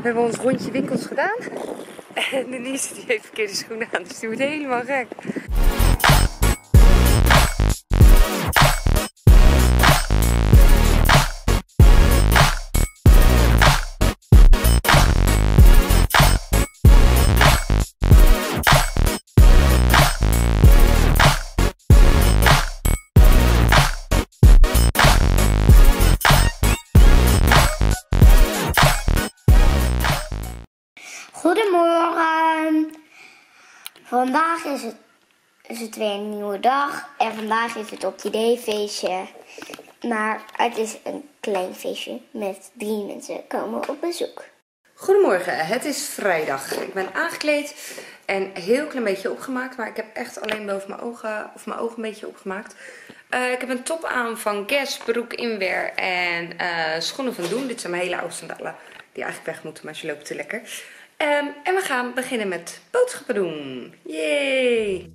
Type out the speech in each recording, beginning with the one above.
We hebben ons rondje winkels gedaan. En Denise die heeft verkeerde schoenen aan, dus die wordt helemaal gek. Goedemorgen. Vandaag is het weer een nieuwe dag en vandaag is het optidee-feestje. Maar het is een klein feestje met 3 mensen komen op bezoek. Goedemorgen, het is vrijdag. Ik ben aangekleed en een heel klein beetje opgemaakt, maar ik heb echt alleen boven mijn ogen, of mijn ogen een beetje opgemaakt. Ik heb een top aan van Guess, broek inweer en schoenen van Doen. Dit zijn mijn hele oude sandalen die eigenlijk weg moeten, maar ze lopen te lekker. En we gaan beginnen met boodschappen doen. Yay!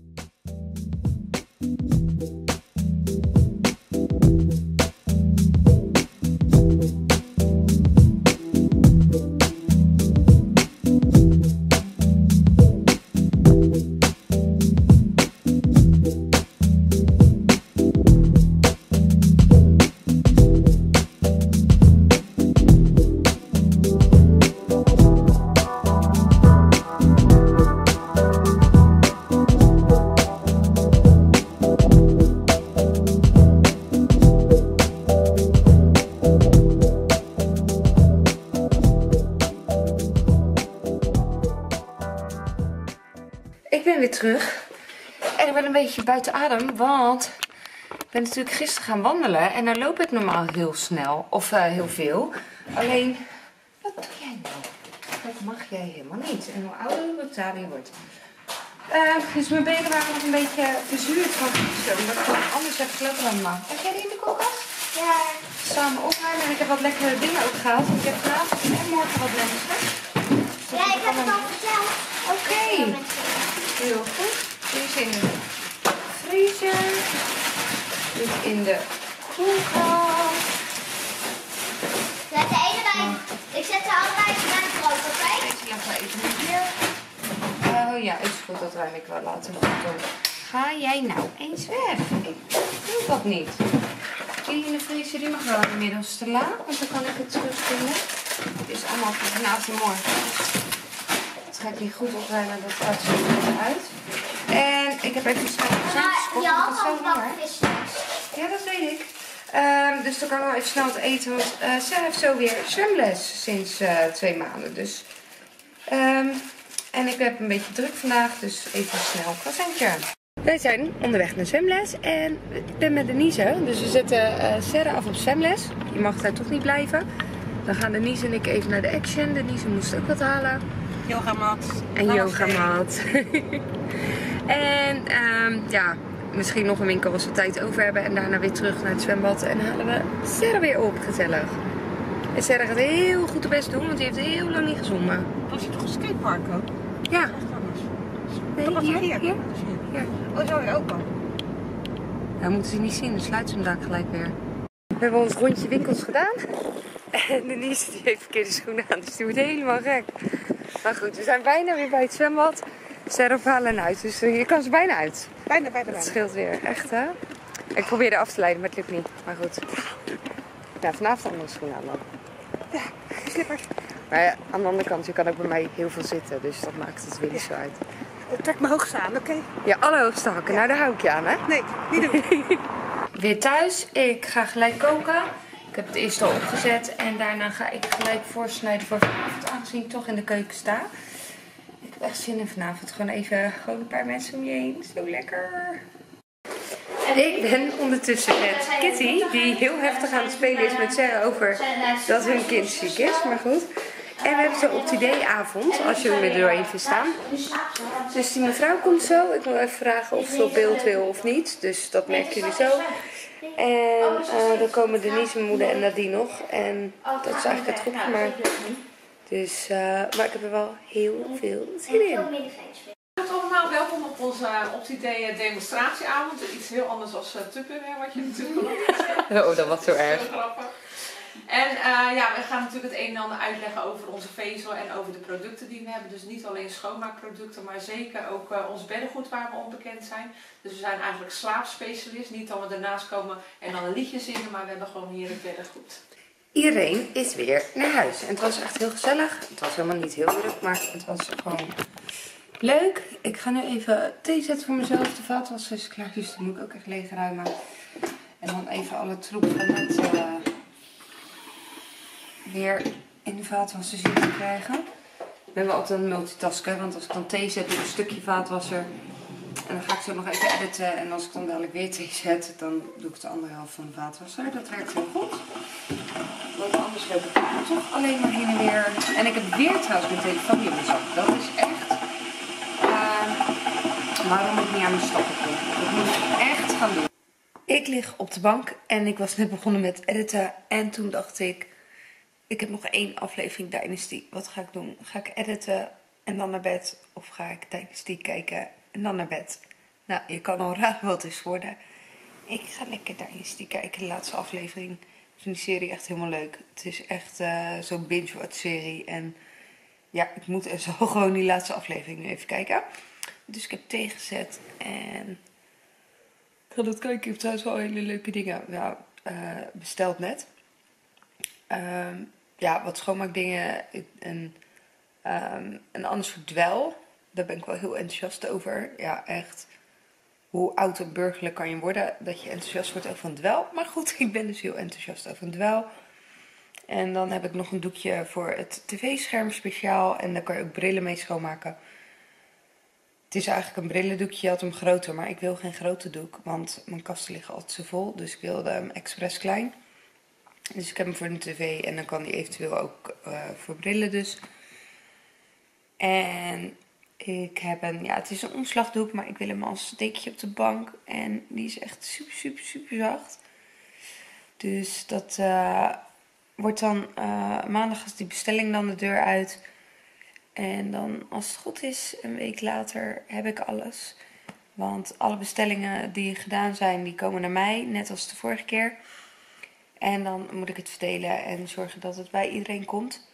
Ik ben weer terug en ik ben een beetje buiten adem, want ik ben natuurlijk gisteren gaan wandelen en dan loop ik normaal heel snel, of heel veel. Alleen, wat doe jij nou? Dat mag jij helemaal niet. En hoe ouder hoe brutaler je wordt. Dus mijn benen waren nog een beetje verzuurd van gisteren, omdat ik gewoon anders heb gelopen dan normaal. Heb jij die in de koelkast? Ja. Samen opruimen en ik heb wat lekkere dingen ook gehaald. Ik heb vanavond en morgen wat lekkers. Ja, ik heb het al verteld. Oké. Heel goed. Dit is in de vriezer. Dit in de koelkast. Zet de ene bij. Ik zet ze allebei naar het brood, oké? Deze laten we even hier. Oh ja, is goed. Dat ruim ik wel later goed door. Ga jij nou eens weg? Ik doe dat niet. Die in de vriezer, die mag wel inmiddels te laat. Want dan kan ik het terugvinden. Het is allemaal voor vanavond en morgen. Dat ga ik hier goed opruimen. Dat gaat zo goed uit. En ik heb even Maar je had al bakvis. Ja, dat weet ik. Dus dan kan ik wel even snel het eten. Want Sarah heeft zo weer zwemles sinds 2 maanden. Dus, en ik heb een beetje druk vandaag. Dus even snel een croissantje. Wij zijn onderweg naar zwemles. En ik ben met Denise. Dus we zetten Sarah af op zwemles. Je mag daar toch niet blijven. Dan gaan Denise en ik even naar de Action. Denise moest ook wat halen. Yogamat. En yogamat. En ja, misschien nog een winkel als we tijd over hebben. En daarna weer terug naar het zwembad. En halen we Sarah weer op, gezellig. En Sarah gaat heel goed haar best doen, want die heeft heel lang niet gezongen. Was je toch een skatepark ook? Ja. Nee, Was hier, hier? hier. Oh, zo weer open. Nou, moeten ze niet zien, dan sluiten ze hem daar gelijk weer. We hebben ons rondje winkels gedaan. En Denise die heeft verkeerde schoenen aan, dus die wordt helemaal gek. Maar goed, we zijn bijna weer bij het zwembad. Sarah halen en uit, dus je kan ze bijna uit. Bijna. Dat scheelt weer, echt hè? Ik probeerde af te leiden, maar het lukt niet. Maar goed. Ja, vanavond andere schoenen aan dan. Ja, slippers. Maar ja, aan de andere kant, je kan ook bij mij heel veel zitten, dus dat maakt het weer niet zo uit. Trek mijn hoogste aan, oké? Ja, allerhoogste hakken. Nou, daar hou ik je aan, hè? Nee, niet doen. Weer thuis. Ik ga gelijk koken. Ik heb het eerst al opgezet en daarna ga ik gelijk voorsnijden voor vanavond, aangezien ik toch in de keuken sta. Ik heb echt zin in vanavond. Gewoon even een paar mensen om je heen. Zo lekker. En ik ben ondertussen met Kitty, die heel heftig aan het spelen is met Sarah over dat hun kind ziek is. Maar goed. En we hebben zo op het idee-avond, als jullie er doorheen verstaan. Dus die mevrouw komt zo. Ik wil even vragen of ze op beeld wil of niet. Dus dat merken jullie zo. En dan komen Denise, mijn moeder en Nadine nog. En dat is eigenlijk het groepje maar. Dus, maar ik heb er wel heel veel zin in. Allemaal welkom op onze optidee demonstratieavond. Iets heel anders dan Tupperware wat je natuurlijk al Oh, dat was zo erg. grappig. En ja, we gaan natuurlijk het een en ander uitleggen over onze vezel en over de producten die we hebben. Dus niet alleen schoonmaakproducten, maar zeker ook ons beddengoed waar we onbekend zijn. Dus we zijn eigenlijk slaapspecialist. Niet dat we ernaast komen en dan een liedje zingen, maar we hebben gewoon hier het beddengoed. Iedereen is weer naar huis. En het was echt heel gezellig. Het was helemaal niet heel druk, maar het was gewoon leuk. Ik ga nu even thee zetten voor mezelf. De vaatwasser is klaar, dus die moet ik ook echt leeg ruimen. En dan even alle troep van net weer in de vaatwasser zien te krijgen. Ik ben wel altijd een multitasken, want als ik dan thee zet, doe ik een stukje vaatwasser. En dan ga ik zo nog even editen. En als ik dan dadelijk weer thee zet, dan doe ik de andere helft van de vaatwasser. Dat werkt heel goed. Want anders loop ik toch alleen maar heen en weer. En ik heb weer trouwens mijn telefoon in mijn zak. Dat is echt waarom ik niet aan mijn stappen kom. Dat moet ik echt gaan doen. Ik lig op de bank en ik was net begonnen met editen. En toen dacht ik heb nog 1 aflevering Dynasty. Wat ga ik doen? Ga ik editen en dan naar bed? Of ga ik Dynasty kijken en dan naar bed? Nou, je kan al raden wat het is geworden. Ik ga lekker Dynasty kijken, de laatste aflevering. Ik vind die serie echt helemaal leuk. Het is echt zo'n binge-watch serie. En ja, ik moet en zal gewoon die laatste aflevering nu even kijken. Dus ik heb thee gezet en ik ga dat kijken. Ik heb trouwens wel hele leuke dingen besteld net. Ja, wat schoonmaakdingen en anders voor dwel. Daar ben ik wel heel enthousiast over. Ja, echt. Hoe oud en burgerlijk kan je worden dat je enthousiast wordt over een dwel. Maar goed, ik ben dus heel enthousiast over een dwel. En dan heb ik nog een doekje voor het tv-scherm speciaal. En daar kan je ook brillen mee schoonmaken. Het is eigenlijk een brillendoekje, je had hem groter. Maar ik wil geen grote doek, want mijn kasten liggen altijd zo vol. Dus ik wilde hem expres klein. Dus ik heb hem voor de tv en dan kan die eventueel ook voor brillen dus. En ik heb het is een omslagdoek, maar ik wil hem als dekje op de bank. En die is echt super, super, super zacht. Dus dat wordt dan maandag als die bestelling dan de deur uit. En dan als het goed is, een week later heb ik alles. Want alle bestellingen die gedaan zijn, die komen naar mij, net als de vorige keer. En dan moet ik het verdelen en zorgen dat het bij iedereen komt.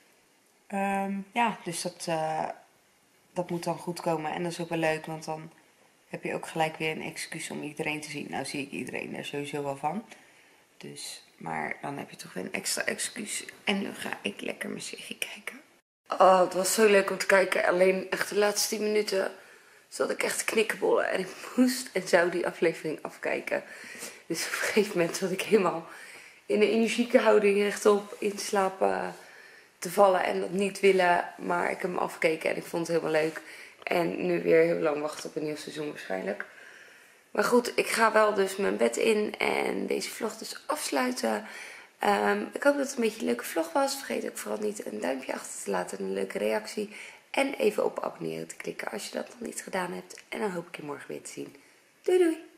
Dus dat moet dan goed komen. En dat is ook wel leuk, want dan heb je ook gelijk weer een excuus om iedereen te zien. Nou zie ik iedereen er sowieso wel van. Dus, maar dan heb je toch weer een extra excuus. En nu ga ik lekker mijn serie kijken. Oh, het was zo leuk om te kijken. Alleen echt de laatste 10 minuten zat ik echt te knikkenbollen. En ik moest en zou die aflevering afkijken. Dus op een gegeven moment zat ik helemaal in een energieke houding rechtop in slaap te vallen. En dat niet willen. Maar ik heb hem afgekeken en ik vond het helemaal leuk. En nu weer heel lang wachten op een nieuw seizoen waarschijnlijk. Maar goed, ik ga wel dus mijn bed in en deze vlog dus afsluiten. Ik hoop dat het een beetje een leuke vlog was. Vergeet ook vooral niet een duimpje achter te laten en een leuke reactie. En even op abonneren te klikken als je dat nog niet gedaan hebt. En dan hoop ik je morgen weer te zien. Doei doei!